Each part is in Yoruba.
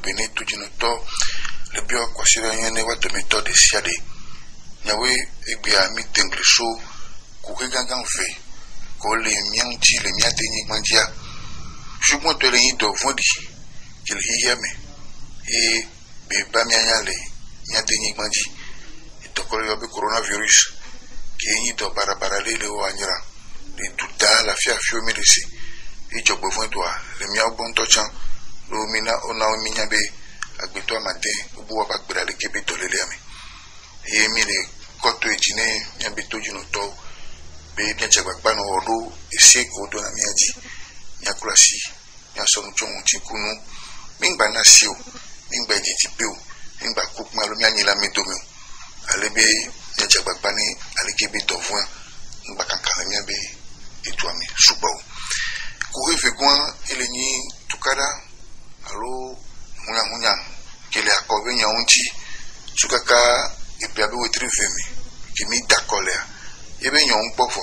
bene tu jinoto le bio kwasira nyane wa domito de siade nyawe egbia mi tengleso ku gangan fe ko le mianti le miate ni mandia ṣùgbọ́n to le yin do vondi ke le yeme e be ba mi anyale miate ni mandi to ko yo be coronavirus ke yin do barabara le o anyira le tuta la fia fio merisi e jogbo vondo le mi ogbon to chan lo mina ona o minya be agbeto amade gbogbo wa bagbera le kebe to lele ami e mi le koto ejine mi be toju no to be bi ajagbagba no odo ese ko do na mi aji mi akurasi mi aso njon ti kunu mi ngba na si o mi ngba ji ti pe o mi ngba ku ma lo mi anyila mi do mi alebe mi ajagbagba ni alekebe to fun ngba kankan mi be etu ami subo ko efe gwan ele ni tukara alo munya kele akobe nya unti sukaka epe abe wetri vemi kimi dakole ebe nya unpofo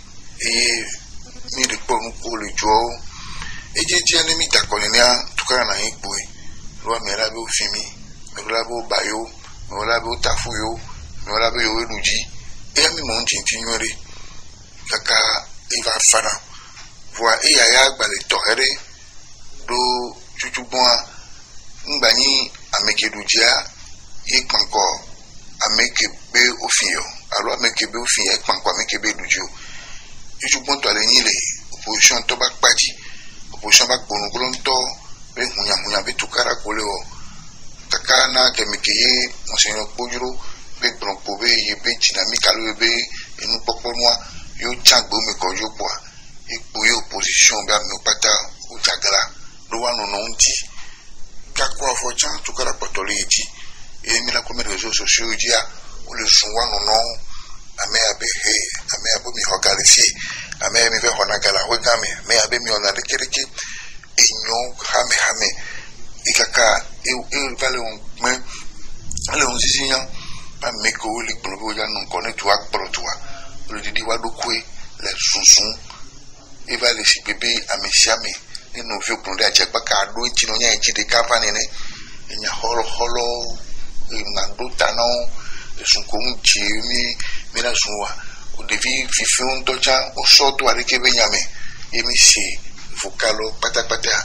mi ripo nko le jo eje ti ani mi dakole ni tukara na ipo lo mi ra be ofimi mi ra be bayo mi ra be tafuyo mi ra be yo eluji e mi mo ntin tinwere kaka eva fana voa e ya gbale tohere do chuchubon ngbani amekedujia ikpanko amekebe ofio alo amekebe ofio ikpanko amekebe dujo chuchubon to ale yin le opposition to ba paji opposition ba gbonu kolonto be hunya be tukara kole o takana kemikeye monsenyo pojuro be bronpo be ye be dynamique alo be enu poponwa yo changbo me ko yo po ipo yo opposition be amopata o jagara lo wa no nti kakwa fochan tukara patology e mi la come réseaux sociaux dia o le sunwa no ame abe he ame abo mi hogalisi ame mi ve honagala hogame me abe mi ona lekereke enyo hame ikaka e vale on me ale on sisinya pa me ko le probo ya non connaît toi protoa le didi wa do kwe le sunsun e vale si bebe amesiame no vio pronde a chekpa ka do chino nya chide company ne nya holo na do tano sun ko nchi mi na sunwa o devi fifun tocha o so to are ke benyame emi si vocalo patapata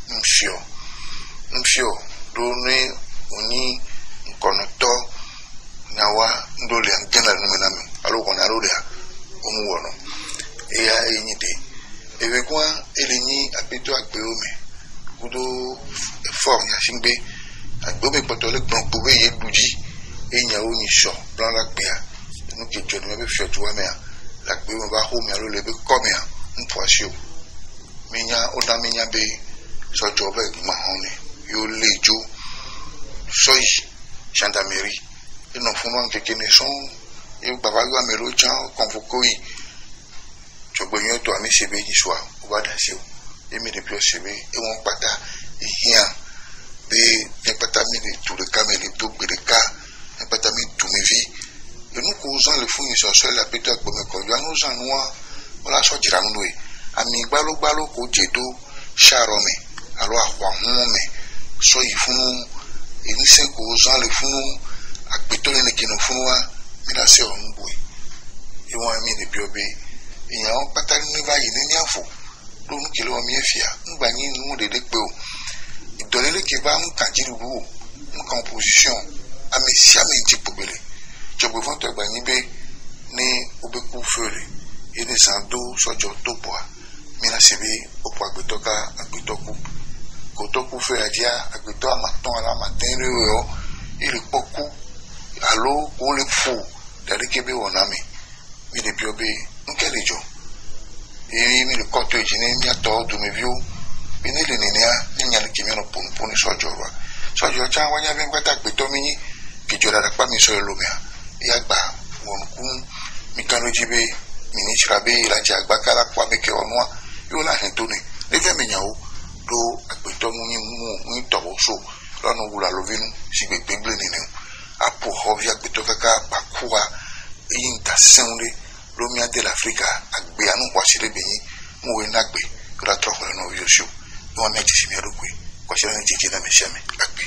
mfio do ne oni konoto nawa ndole angena no mename alo kona ro dia o mu wono e ya enyide ewe kwa eleni apeto agbe omi kudo form ya singbe agbe omi potole gbon powe ye duji enya oni so plan la gbe a nu ke jodo me be fi ojo wa me a la gbe mo ba ho mi alo le be ko me a npo asio minya oda minya be sojo be ma honi yo lejo soyi gendarmerie ino funu nke kene son e baba yo amelo chan convoqué chogbenyo to ami sebe yiswa obada se o emi de bio sebe e won pata ehia be ne pata mi de tout le camel to gbedeka ne pata mi tout me vie e nu ko zan le fun iso so la peta gbo me ko yo anu zan wa ola so jira nu e ami gbalo ko jedo sharome alo ahwa hu me so ifunu e ni se ko zan le funu agbeto ne kinu funu wa mi na se o nbo e won mi de bio be ìyàn pátá ní báyìí ní àfò ló ń kìlọ̀ ọmọ ẹ̀fìà ńgbà yín inú dédé pé o ìdọ̀lẹ́lẹ́kẹ̀ bá ń kàjírí wò ń kan opposition àmì sí àmì ìjì pòbèlè jọ̀gbọ̀ fún tọ̀gbà yín bẹ́ ní obẹ́kú fèrè ẹni sàndó sọ́jọ́ tó pọ̀ à mìíràn sì bí ọ̀pọ̀ àgbẹ̀tọ́ká àgbẹ̀tọ́kú kò tọ́kú fèrè àjíà àgbẹ̀tọ́ àmàtán alámàtán rẹ̀ ọ́ ìrìpọ̀kú àló kó lè fò dàríkẹ́ bẹ́ wọ̀nà mi lè bí ọbẹ̀ nkelejo mi le koto ejine mi ato do me view bini le nenia nya le kimi no pon sojo cha wanya be ngata gbe to mi ki jora da pa mi so lo me ya gba won kun mi kan lo jibe mi ni sirabe la ja gba kala kwa be ke onwa yo la hin to ni le fe mi nyawo do agbe to mu ni to so lọ́nà wula lovinu si gbegbe ni ne apo ho ya gbe to kaka pakua yin ta senle Romia de l'Africa agbe anu kwasire benyi mu we nagbe ra tro ko no yoshu no me ti si mi rugwe kwasire ni jeje na me shame agbe